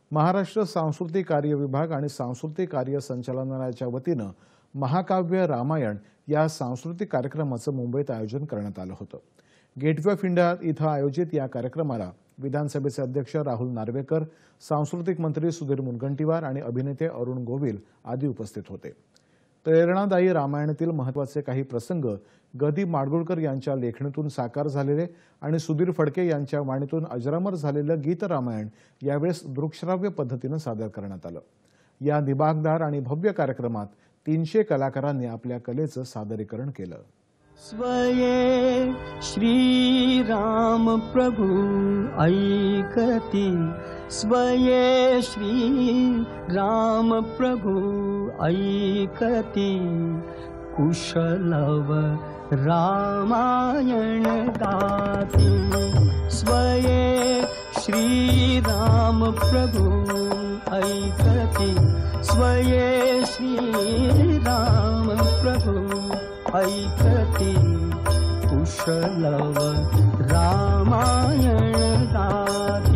महाराष्ट्र सांस्कृतिक कार्य विभाग आणि सांस्कृतिक कार्य संचालनालयाच्या वतीनं महाकाव्य रामायण या सांस्कृतिक कार्यक्रमाचं मुंबईत आयोजन करण्यात आलं होतं। गेटवे ऑफ इंडिया इथं आयोजित या कार्यक्रमाला विधानसभेचे अध्यक्ष राहुल नार्वेकर, सांस्कृतिक मंत्री सुधीर मुनगंटीवार आणि अभिनेते अरुण गोविल आदी उपस्थित होते। प्रेरणादायी रामायणातील महत्त्वाचे काही प्रसंग ग दि. माडगूळकर यांच्या लेखणीतून साकार झालेले आणि सुधीर फडके यांच्या वाणीतून अजरामर झालेलं गीत रामायण यावेळेस दृकश्राव्य पद्धतीनं सादर करण्यात आलं। या दिबागदार आणि भव्य कार्यक्रमात 300 कलाकारांनी आपल्या कलेचं सादरीकरण केलं। स्वये श्री राम प्रभु ऐकती, स्वये श्री राम प्रभु ऐकती, कुशलव रामायण गाती। स्वये श्री राम प्रभु ऐकती, स्वये श्री राम प्रभु ऐकती, कुशलव रामायण गाती।